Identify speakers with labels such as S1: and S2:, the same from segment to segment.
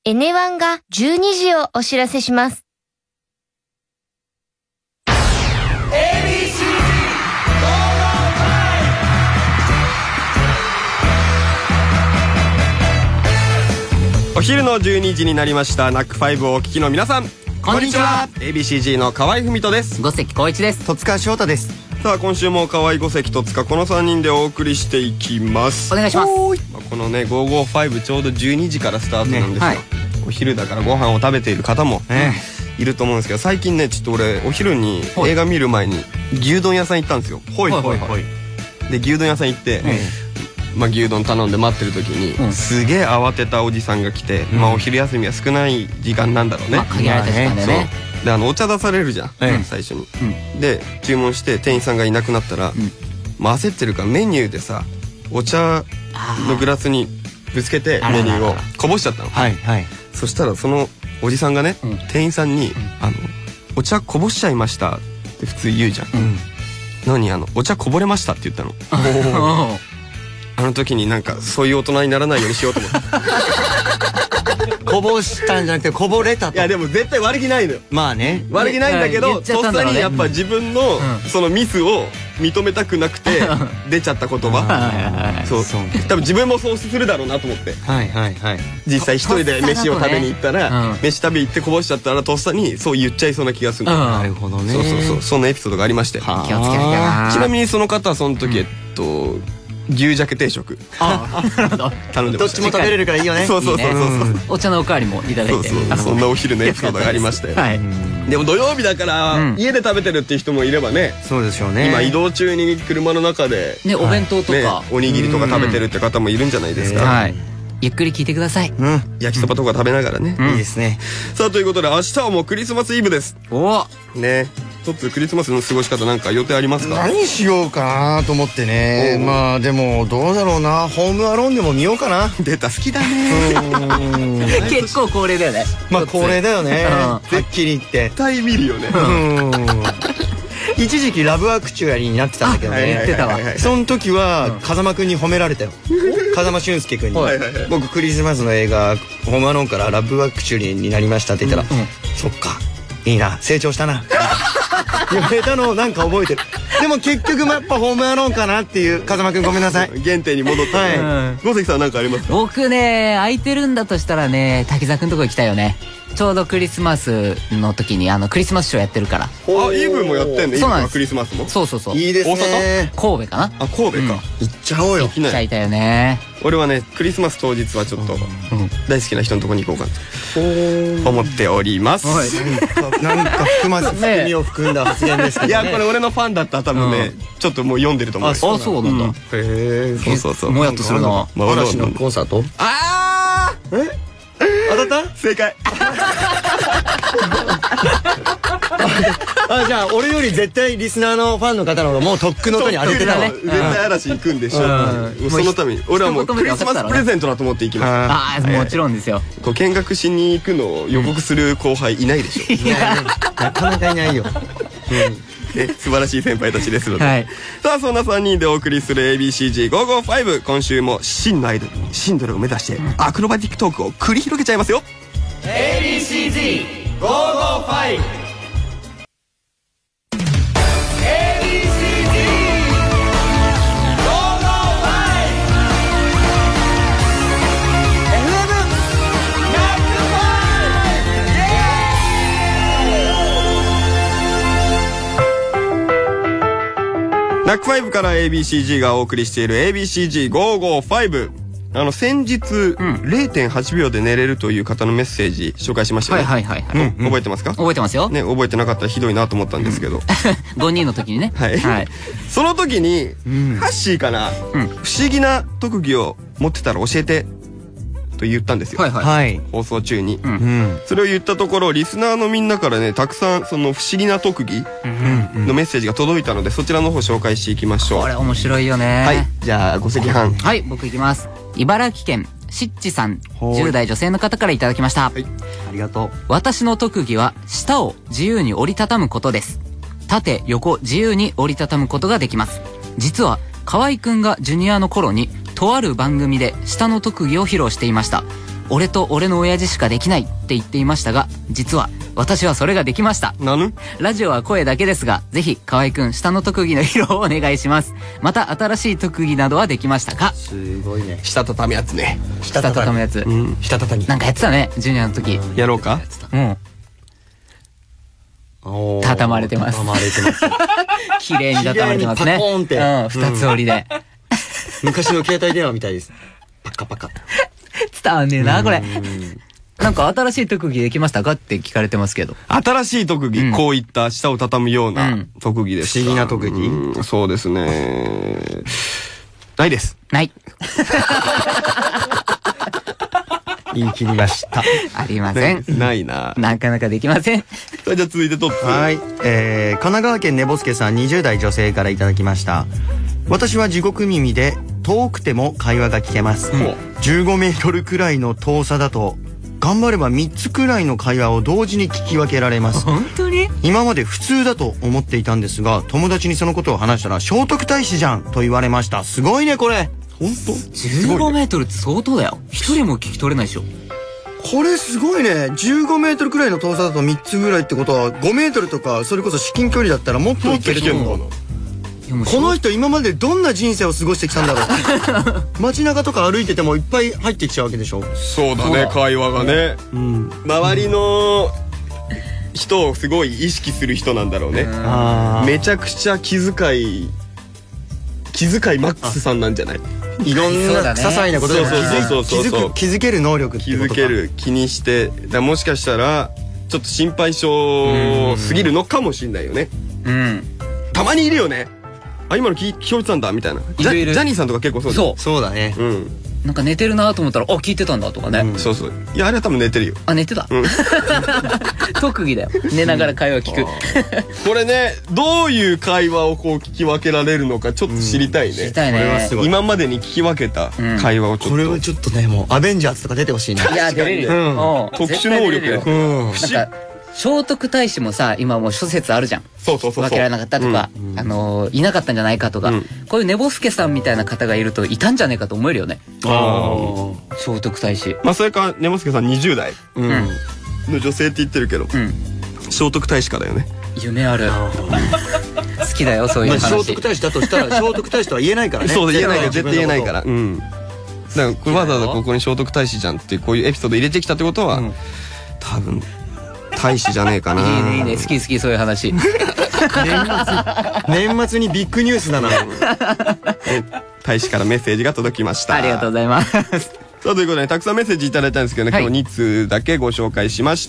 S1: エネワンが12時をお知らせします。
S2: お昼の12時になりました。ナック5をお聞きの皆さん、
S3: こんにちは。
S2: ABCG の河合文人です。
S3: 五関光一です。
S4: 戸塚翔太です。
S2: さあ今週も河合、五関、戸塚、この3人でお送りしていきます。
S3: お願いします。
S2: このね555ちょうど12時からスタートなんですよ、
S3: はい、
S2: お昼だからご飯を食べている方もいると思うんですけど、最近ねちょっと俺お昼に映画見る前に牛丼屋さん行ったんですよ。で牛丼屋さん行って、牛丼頼んで待ってる時に、すげえ慌てたおじさんが来て、お昼休みは少ない時間なんだろうね、
S3: 限られた時間でね。
S2: でお茶出されるじゃん、最初に、で注文して店員さんがいなくなったら、焦ってるからメニューでさお茶のグラスにぶつけてメニューをこぼしちゃったの。そしたらそのおじさんがね、店員さんにお茶こぼしちゃいましたって普通言うじゃん、なのにお茶こぼれましたって言ったの。あの時になんかそういう大人にならないようにしようと思って
S4: こぼしたんじゃなくてこぼれたと。
S2: いやでも絶対悪気ないのよ。
S4: まあね、
S2: 悪気ないんだけど、とっさにやっぱ自分のそのミスを認めたくなくて出ちゃった言葉、そう多分自分もそうするだろうなと思って、実際一人で飯を食べに行ったら、飯食べ行ってこぼしちゃったらとっさにそう言っちゃいそうな気がする。
S4: なるほどね。
S2: そうそんなエピソードがありまして、
S3: 気をつけなきゃな。
S2: ちなみにその方はその時牛鮭定食頼んでました。
S4: どっちも食べれるからいいよね。
S2: そう
S3: お茶のおかわりもいただいて、
S2: そんなお昼のエピソードがありまして、でも土曜日だから家で食べてるっていう人もいればね、
S4: そうでしょうね。
S2: 今移動中に車の中で
S3: お弁当とか
S2: おにぎりとか食べてるって方もいるんじゃないですか。
S3: ゆっくり聞いてください。
S2: 焼きそばとか食べながらね。
S4: いいですね。
S2: さあということで明日はもうクリスマスイブです。
S3: お
S2: ね、一つクリスマスの過ごし方なんか予定ありますか？
S4: 何しようかなと思ってね。まあでもどうだろうな、ホームアローンでも見ようかな。
S2: 出た、好きだね。
S3: 結構恒例だよね。
S4: まあ恒例だよね、はっきり言って。
S2: 絶対見るよね。
S4: 一時期ラブアクチュアリーになってたんだけどね。
S3: 言ってたわ。
S4: その時は風間くんに褒められたよ。風間俊介くんに僕クリスマスの映画ホームアローンからラブアクチュアリーになりましたって言ったら、そっかいいな、成長したな言われたのをなんか覚えてる。でも結局やっぱホームアローンかなっていう。風間くんごめんなさい。
S2: 原点に戻って。五関さんなんかありますか？
S3: 僕ね、空いてるんだとしたらね、滝沢くんとこ行きたいよね。ちょうどクリスマスの時にクリスマスショーやってるから。
S2: イブもやってんね。
S3: そうなんです。
S2: クリスマスも。
S3: そう
S4: いいですね。
S3: 神戸かな。
S2: 神戸か。
S4: 行っちゃおうよ。
S3: 行っちゃいたよね。
S2: 俺はねクリスマス当日はちょっと大好きな人のとこに行こうかなと思っております。
S4: なんか含みを含んだ発言ですけどね。
S2: いやこれ俺のファンだったら多分ねちょっともう読んでると思う。
S3: あ、そうなんだ。
S2: へえ、そう
S3: もやっとするな。
S4: 嵐のコンサート。
S2: 当たった？正解。
S4: じゃあ俺より絶対リスナーのファンの方の方がもうとっくのとに当ててたね。
S2: 絶対嵐行くんでしょ。そのために俺はもうクリスマスプレゼントだと思って行きま
S3: す。もちろんですよ。
S2: 見学しに行くのを予告する後輩いないでしょ。
S4: なかなかいないよ。
S2: 素晴らしい先輩たちですので、さあそんな3人でお送りする ABCG555、今週も真のアイドルシンドルを目指してアクロバティックトークを繰り広げちゃいますよ。
S5: ABCG555。
S2: ナック5から ABCG がお送りしている ABCG555。先日 0.8 秒で寝れるという方のメッセージ紹介しましたよね。覚えてますか？
S3: 覚えてますよ。
S2: ね、覚えてなかったらひどいなと思ったんですけど。
S3: 5人の時にね。
S2: その時にハッシーかな、不思議な特技を持ってたら教えてと言ったんですよ。放送中に。それを言ったところリスナーのみんなからねたくさんその不思議な特技のメッセージが届いたので、そちらの方紹介していきましょう。
S3: これ面白いよね。
S2: はい、じゃあご赤飯。
S3: はい、僕いきます。茨城県しっちさん、10代女性の方からいただきました。
S4: ありがとう。
S3: 私の特技は舌を自由に折りたたむことです。縦横自由に折りたたむことができます。実は河合くんがジュニアの頃にとある番組で舌の特技を披露していました。 俺と俺の親父しかできないって言っていましたが、実は私はそれができました。
S2: なぬ？
S3: ラジオは声だけですが、ぜひ河合くん下の特技の披露をお願いします。また新しい特技などはできましたか？
S4: すごいね。
S2: 下畳むやつね。
S3: 下畳むやつ。
S4: 下畳み。
S3: なんかやってたね、ジュニアの時。
S2: やろうか？
S3: うん。畳まれてます。
S4: 畳まれてます。
S3: 綺麗に畳まれてますね。
S4: パコーンって。
S3: うん、二つ折りで。
S4: 昔の携帯電話みたいです。パカパカ。
S3: 伝わんねえな、これ。なんか新しい特技できましたかって聞かれてますけど。
S2: 新しい特技、こういった下を畳むような特技ですか？
S4: 不思議な特技？
S2: そうですね。ないです。
S3: ない。
S4: 言い切りました。
S3: ありません。
S2: ないな。
S3: なかなかできません。
S2: じゃあ続いてトップ。
S4: はい。神奈川県ねぼすけさん20代女性からいただきました。私は地獄耳で遠くても会話が聞けます。15メートルくらいの遠さだと頑張れば3つくらいの会話を同時に聞き分けられます。
S3: 本当に？
S4: 今まで普通だと思っていたんですが、友達にそのことを話したら聖徳太子じゃんと言われました。すごいねこれ。
S2: 本当
S3: ？15メートルって相当だよ。一人も聞き取れないでしょ。
S4: これすごいね。15メートルくらいの遠さだと3つぐらいってことは5メートルとかそれこそ至近距離だったらもっといけると思う。この人今までどんな人生を過ごしてきたんだろう。街中とか歩いててもいっぱい入ってきちゃうわけでしょ。
S2: そうだね、会話がね。周りの人をすごい意識する人なんだろうね。めちゃくちゃ気遣いマックスさんなんじゃない？
S4: いろんな些細なことでも気づける能力ってことか。
S2: 気づける、気にして、もしかしたらちょっと心配性すぎるのかもしんないよね。たまにいるよね。あ、今の聞こえてたんだみたいな。ジャニーさんとか結構そうだよ。
S4: そうだね。
S3: なんか寝てるなと思ったら、あ、聞いてたんだとかね。
S2: そうそう。いや、あれは多分寝てるよ。
S3: あ、寝てた。特技だよ。寝ながら会話聞く。
S2: これね、どういう会話をこう聞き分けられるのかちょっと知りたいね。
S3: 知りたいね。
S2: 今までに聞き分けた会話をちょっと。
S4: これはちょっとね、もうアベンジャーズとか出てほしいな。
S3: いや、出れるよ。
S2: 特殊能力よ。
S3: なんか聖徳太子もさ、今もう諸説あるじゃん。
S2: そう。
S3: 分けられなかったとか、いなかったんじゃないかとか、こういう寝ぼすけさんみたいな方がいるといたんじゃねえかと思えるよね。聖徳太子。
S2: まあそれか、寝ぼすけさん20代の女性って言ってるけど、聖徳太子かだよね。
S3: 夢ある。好きだよ、そういう話。
S4: 聖徳太子だとしたら、聖徳太子とは言えないからね。
S2: そう、言えないから、絶対言えないから。だからこれわざわざここに聖徳太子じゃんっていうこういうエピソード入れてきたってことは、多分太子じゃねえかな。
S3: いいねいいね、好きそういう話。
S4: 年末にビッグニュースだな。
S2: 太子からメッセージが届きました。
S3: ありがとうございます。
S2: さあということでたくさんメッセージいただいたんですけどね、今日2通だけご紹介しました。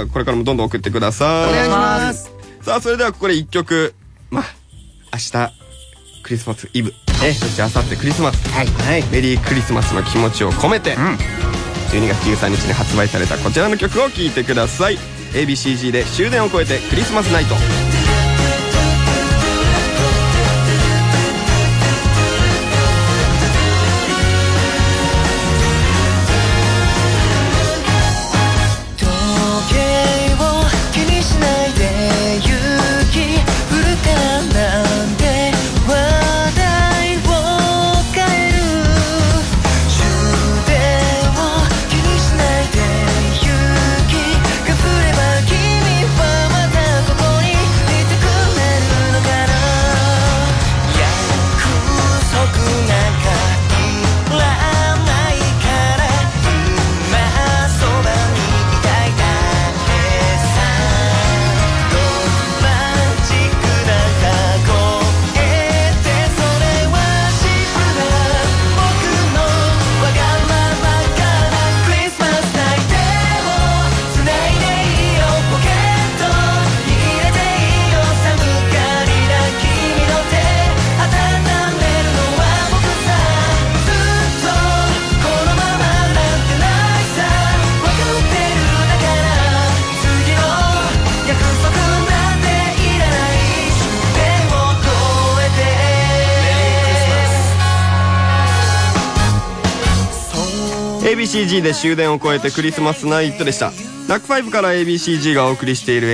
S2: これからもどんどん送ってください。
S3: お願いします。
S2: さあそれではここで1曲、まあ明日クリスマスイブ、そして明後日クリスマス、メリークリスマスの気持ちを込めて、12月13日に発売されたこちらの曲を聴いてください。 ABCG で終電を越えてクリスマスナイト。ABCG で終電を越えてクリスマスナイトでした。ラック5から ABCG がお送りしている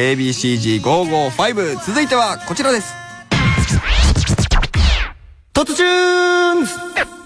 S2: ABCG555。続いてはこちらです。
S4: トットチューンズ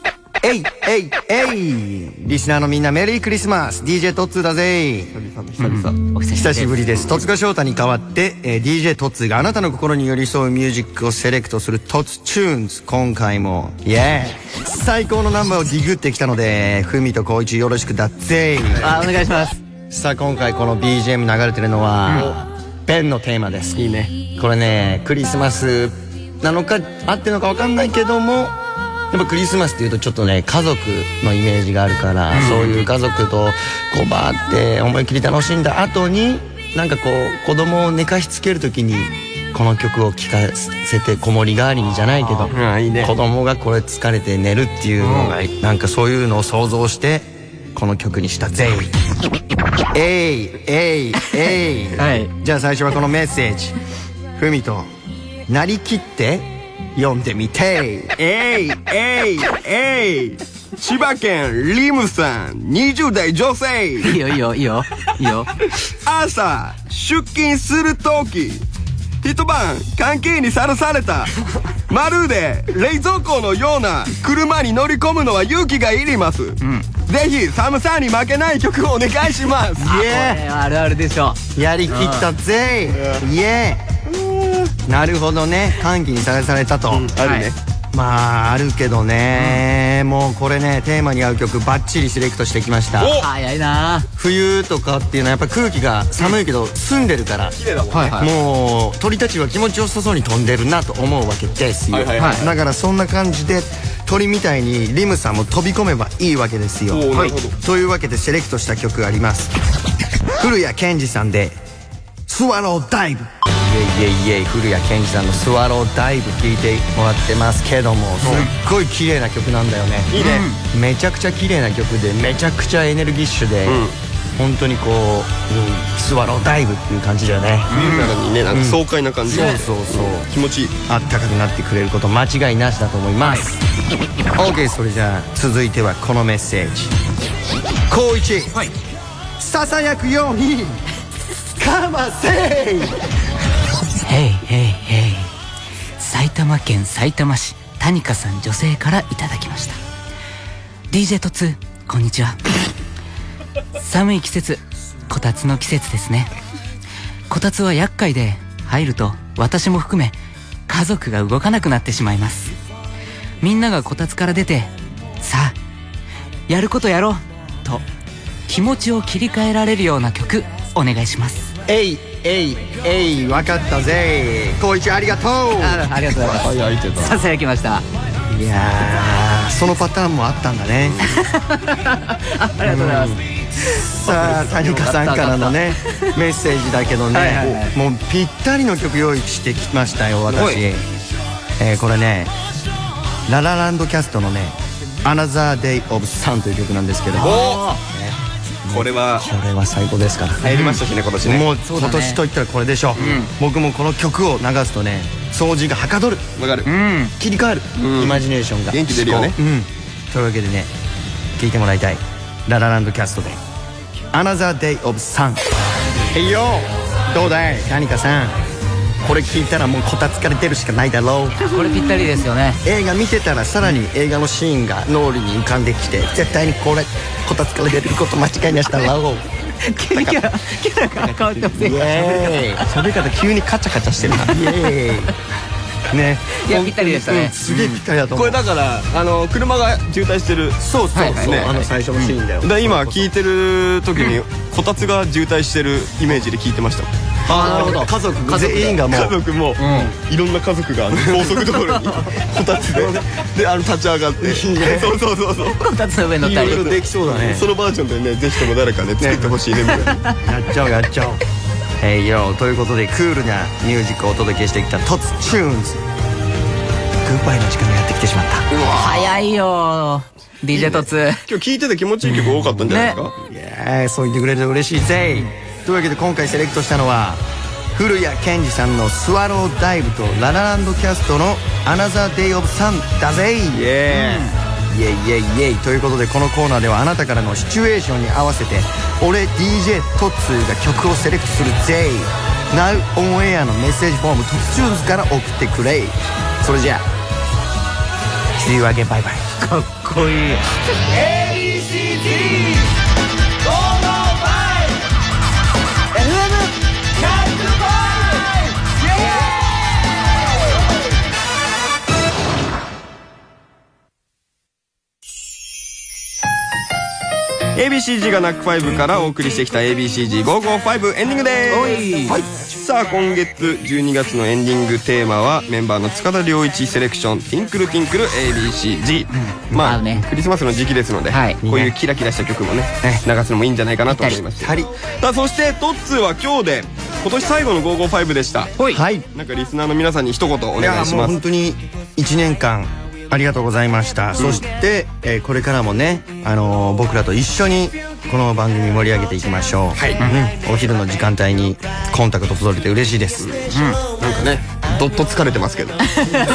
S4: えいえいえい、リスナーのみんなメリークリスマス。 DJ トッツーだぜ。久しぶりです。戸塚翔太に代わって、DJ トッツーがあなたの心に寄り添うミュージックをセレクトするトツチューンズ。今回もイエーイ、最高のナンバーをディグってきたので、ふみとこういちよろしくだぜ。
S3: お願いします。
S4: さあ今回この BGM 流れてるのは、ベンのテーマです。いいね。これね、クリスマスなのか合ってるのか分かんないけども、やっぱクリスマスっていうとちょっとね、家族のイメージがあるから、そういう家族とこうバーって思いっきり楽しんだ後に、なんかこう子供を寝かしつける時にこの曲を聴かせて、子守代わりにじゃないけど、いいね、子供がこれ疲れて寝るっていうのが、なんかそういうのを想像してこの曲にしたぜ。えいえいえい、はい、じゃあ最初はこのメッセージ、ふみとなりきって読んでみて。
S2: えいえいえい、千葉県リムさん、20代女性。
S3: いいよいいよいいよいいよ。
S2: 朝出勤する時、一晩関係にさらされたまるで冷蔵庫のような車に乗り込むのは勇気がいります、ぜひ寒さに負けない曲をお願いします。
S3: これはあるあるでしょ。
S4: やりきったぜ。イエー。なるほどね、歓喜にさらされたと、あるね。まああるけどね、もうこれね、テーマに合う曲バッチリセレクトしてきました。
S3: 早いな。
S4: 冬とかっていうのはやっぱ空気が寒いけど澄んでるから、もう鳥たちは気持ちよさそうに飛んでるなと思うわけですよ。だからそんな感じで鳥みたいにリムさんも飛び込めばいいわけですよ。というわけでセレクトした曲があります。古谷健二さんでスワローダイブ。イエイイエイ、古谷健二さんのスワローダイブ聴いてもらってますけども、すっごい綺麗な曲なんだよね。いいね。めちゃくちゃ綺麗な曲で、めちゃくちゃエネルギッシュで、本当にこう、スワローダイブっていう感じだよね。
S2: 冬なのにね、なんか爽快な感じで、そう気持ちいい、
S4: あったかくなってくれること間違いなしだと思います。OK、それじゃあ続いてはこのメッセージ。光一、ささやくようにかませい。
S3: へいへいへい、埼玉県さいたま市タニカさん女性からいただきました。 DJ トツ、こんにちは。寒い季節、こたつの季節ですね。こたつは厄介で、入ると私も含め家族が動かなくなってしまいます。みんながこたつから出て、さあやることやろうと気持ちを切り替えられるような曲お願いします。
S4: えいえいえい、わかったぜ。光一ありがとう。
S3: ありがとうございます。ささやきました。
S4: いやー、そのパターンもあったんだね。
S3: ありがとうございます。
S4: さあ谷香さんからのねメッセージだけどね、もうぴったりの曲用意してきましたよ私。これね、ララランドキャストのね「Another Day of Sun」という曲なんですけど、これは最高ですから。
S2: 入りましたしね、今年ね。
S4: もう今年といったらこれでしょ。僕もこの曲を流すとね、掃除がはかどる、
S2: わかる、
S4: 切り替わる、イマジネーションが
S2: 元気出るよね。
S4: というわけでね、聴いてもらいたいララランドキャストで「Another Day of Sun」。へいよ、どうだい谷香さん、これ聞いたらもうこたつから出るしかないだろう。
S3: これぴったりですよね。
S4: 映画見てたらさらに映画のシーンが脳裏に浮かんできて、絶対にこれこたつから出ること間違いなしだろう。
S3: キャラが変わってませんか。
S4: 喋り方急にカチャカチャしてるな。イエーイね。
S3: いやぴったりでしたね。
S4: すげえぴったりだと思う。
S2: これだから車が渋滞してる。
S4: そうそうそう、最初のシーンだよ。
S2: だ今聞いてる時にこたつが渋滞してるイメージで聞いてました。
S4: なるほど。家族全員がもう、
S2: 家族もいろんな家族が高速道路にこたつで立ち上がって、そう
S3: こたつの上に乗ったり、
S4: いろいろできそうだね。
S2: そのバージョンでね、ぜひとも誰かね作ってほしいねみたいな。
S4: やっちゃおう。へいよ、ということでクールなミュージックをお届けしてきたトツチューンズ。グッバイの時間がやってきてしまった。
S3: 早いよ DJ トツ。
S2: 今日聴いてて気持ちいい曲多かったんじゃないですか。
S4: いや、そう言ってくれると嬉しいぜ。というわけで今回セレクトしたのは古谷健二さんの「スワローダイブ」とララランドキャストの「Another Day of Sun」だぜ。イエイイエイイエイイエイ。ということでこのコーナーではあなたからのシチュエーションに合わせて俺 DJ トッツーが曲をセレクトするぜ。 Now on air のメッセージフォームトッツチューンズから送ってくれ。それじゃあ See you again, bye bye。
S3: かっこいい。
S2: ABCG がナック5からお送りしてきた ABCG555 エンディングでーす。はい、さあ今月12月のエンディングテーマはメンバーの塚田良一セレクションティンクルティンクル ABCG、まあクリスマスの時期ですので、こういうキラキラした曲もね流すのもいいんじゃないかなと思いました。さあそしてトッツーは今日で今年最後の555でした。はい、なんかリスナーの皆さんに一言お願いします。
S4: いやもう本当に1年間ありがとうございました。そして、これからもね、僕らと一緒にこの番組盛り上げていきましょう。はい、お昼の時間帯にコンタクト届いて嬉しいです。
S2: なんかねどっと疲れてますけどあの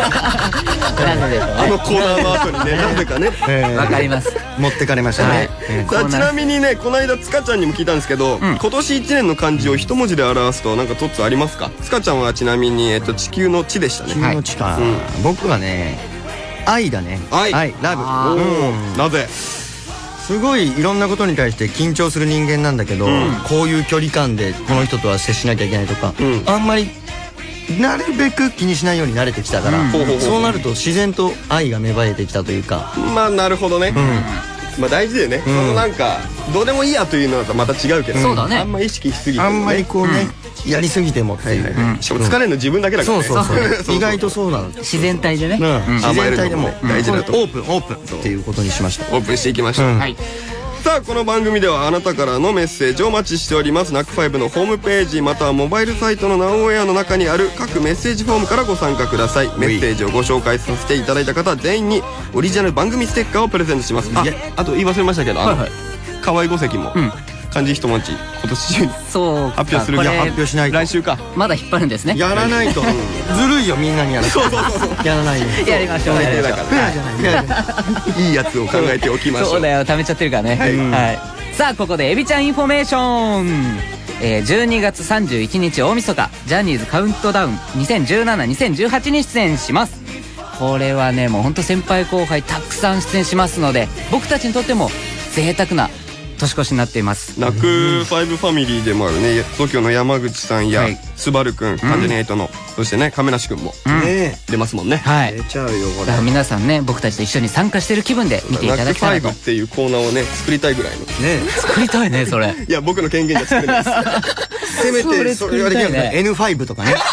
S2: コーナーの後にねなぜかね
S3: わかります、
S4: 持ってかれましたね。
S2: ちなみにねこの間塚ちゃんにも聞いたんですけど、今年1年の漢字を一文字で表すとなんかトッツありますか？塚ちゃんはちなみに地球の地でしたね。
S4: 地球の地か。僕はね愛だね。愛、ラブ。
S2: なぜ？
S4: すごいいろんなことに対して緊張する人間なんだけど、こういう距離感でこの人とは接しなきゃいけないとか、あんまりなるべく気にしないように慣れてきたから、そうなると自然と愛が芽生えてきたというか。
S2: まあなるほどね。まあ大事だよね。そのなんかどうでもいいやというのとまた違うけど、
S3: そうだね。
S2: あんま意識しすぎて
S4: あんまりこうねやりすぎてもっていう。
S2: しかも疲れるの自分だけだからね。
S4: 意外とそうなの。
S3: 自然体でね。
S2: 自然体でも大事だと。
S4: オープンっていうことにしました。
S2: オープンしていきましょう。さあこの番組ではあなたからのメッセージをお待ちしております。ナック5のホームページまたはモバイルサイトのナウオエアの中にある各メッセージフォームからご参加ください。メッセージをご紹介させていただいた方全員にオリジナル番組ステッカーをプレゼントします。あと言い忘れましたけど河合五関も漢字一文字今年中に発表する。
S4: 発表しないと
S2: 来週か。
S3: まだ引っ張るんですね。
S4: やらないとずるいよみんなにやる。やらないよ。
S3: やりましょう。フェアじ
S4: ゃない。
S2: いいやつを考えておきましょう。
S3: そうだよ、貯めちゃってるからね。はい。さあここでエビちゃんインフォメーション。12月31日大晦日ジャニーズカウントダウン2017-2018に出演します。これはねもうほんと先輩後輩たくさん出演しますので僕たちにとっても贅沢な年越しになっています。
S2: ナック5ファミリーでもあるね東京の山口さんやスバルくん関ジャニ∞のそしてね亀梨くんも出ますもんね。
S4: 出ちゃうよこれ。
S3: だから皆さんね僕たちと一緒に参加してる気分で見ていただきたいと。
S2: ナック5っていうコーナーをね作りたいぐらいの
S3: 作りたいねそれ。
S2: いや僕の権限じゃ作れないです
S4: せめてそれ言われてる N5 とかね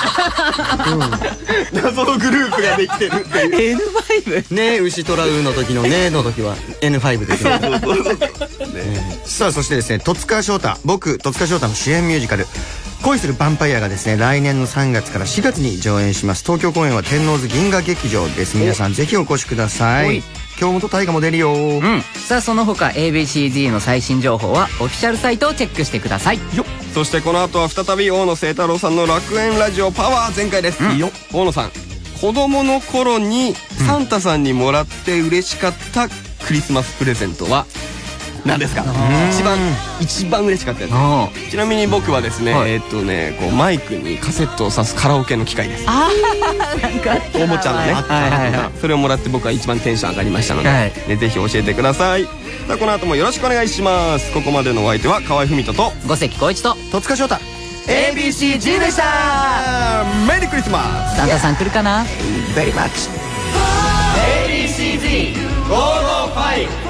S2: 謎のグループができてるっていう
S3: N5
S4: ね牛トラウの時のねの時は N5 ですよ。さあそしてですね戸塚祥太の主演ミュージカル恋するヴァンパイアがですね来年の3月から4月に上演します。東京公演は天王洲銀河劇場です。皆さんぜひお越しください。京本大我も出るよ。
S3: さあその他 ABCD の最新情報はオフィシャルサイトをチェックしてください。
S2: そしてこの後は再び大野清太郎さんの楽園ラジオパワー全開です。大野さん子供の頃にサンタさんにもらって嬉しかったクリスマスプレゼントは何ですか？一番嬉しかったやつ。ちなみに僕はですねこうマイクにカセットを挿すカラオケの機械です。おもちゃのねそれをもらって僕は一番テンション上がりましたのでぜひ教えてください。さあこの後もよろしくお願いします。ここまでのお相手は河合文人と
S3: 五関浩一と
S4: 戸塚祥太
S3: ABCG でした。
S2: メリークリスマス。
S3: サンタさん来るかな。
S4: Very much
S2: ABCG555。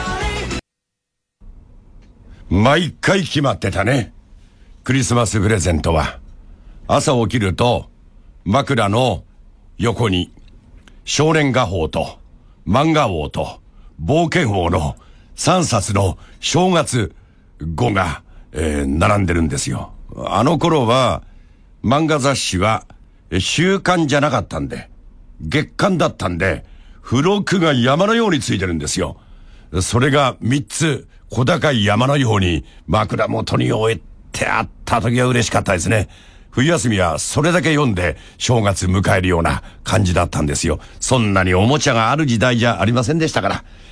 S5: 毎回決まってたね。クリスマスプレゼントは朝起きると枕の横に少年画報と漫画王と冒険王の3冊の正月号が、並んでるんですよ。あの頃は漫画雑誌は週刊じゃなかったんで月刊だったんで付録が山のようについてるんですよ。それが3つ小高い山のように枕元に置いてあった時は嬉しかったですね。冬休みはそれだけ読んで正月迎えるような感じだったんですよ。そんなにおもちゃがある時代じゃありませんでしたから。